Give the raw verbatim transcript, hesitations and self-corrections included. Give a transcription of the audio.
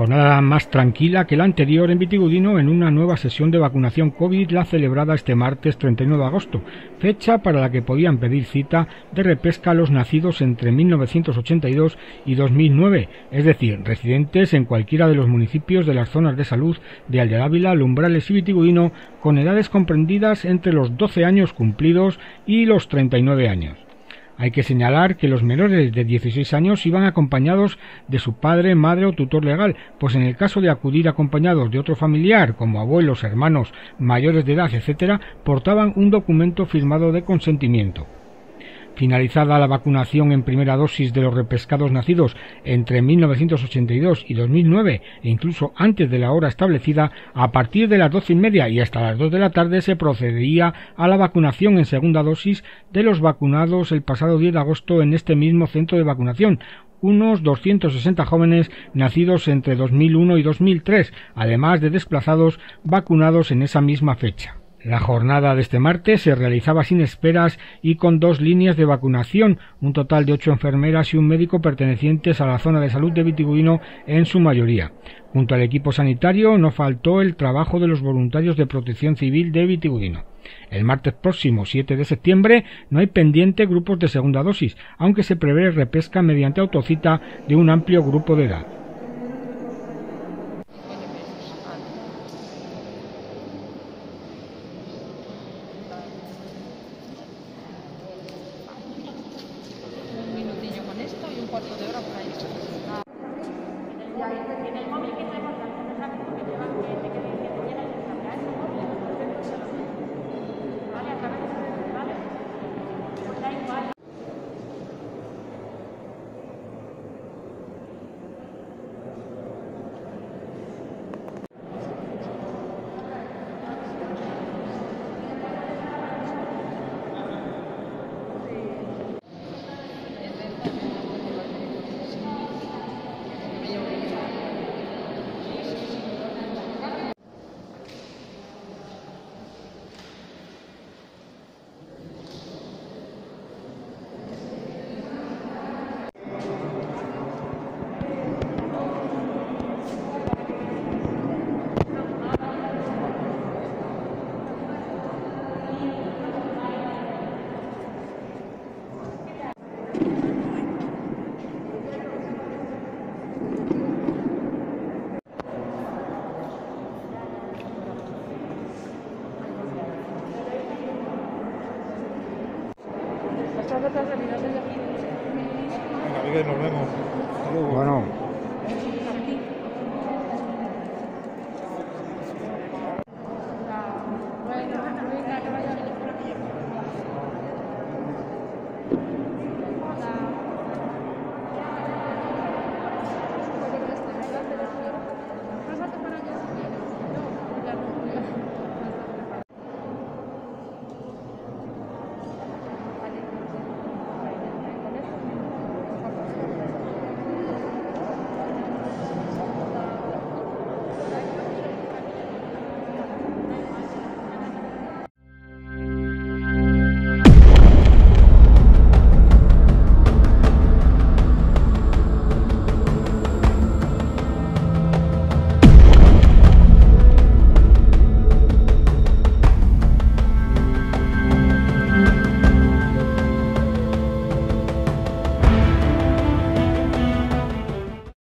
Jornada más tranquila que la anterior en Vitigudino en una nueva sesión de vacunación COVID, la celebrada este martes treinta y nueve de agosto, fecha para la que podían pedir cita de repesca a los nacidos entre mil novecientos ochenta y dos y dos mil nueve, es decir, residentes en cualquiera de los municipios de las zonas de salud de Alde Ávila, Lumbrales y Vitigudino, con edades comprendidas entre los doce años cumplidos y los treinta y nueve años. Hay que señalar que los menores de dieciséis años iban acompañados de su padre, madre o tutor legal, pues en el caso de acudir acompañados de otro familiar, como abuelos, hermanos, mayores de edad, etcétera, portaban un documento firmado de consentimiento. Finalizada la vacunación en primera dosis de los repescados nacidos entre mil novecientos ochenta y dos y dos mil nueve e incluso antes de la hora establecida, a partir de las doce y media y hasta las dos de la tarde se procedería a la vacunación en segunda dosis de los vacunados el pasado diez de agosto en este mismo centro de vacunación, unos doscientos sesenta jóvenes nacidos entre dos mil uno y dos mil tres, además de desplazados vacunados en esa misma fecha. La jornada de este martes se realizaba sin esperas y con dos líneas de vacunación, un total de ocho enfermeras y un médico pertenecientes a la zona de salud de Vitigudino en su mayoría. Junto al equipo sanitario no faltó el trabajo de los voluntarios de Protección Civil de Vitigudino. El martes próximo, siete de septiembre, no hay pendiente grupos de segunda dosis, aunque se prevé repesca mediante autocita de un amplio grupo de edad. Esto y un cuarto de hora por ahí. En el móvil que tenemos la gente que te va que te que te llena el mensaje vale, a través de vale, pues da igual. Venga, Miguel, nos vemos. Hasta luego. Bueno.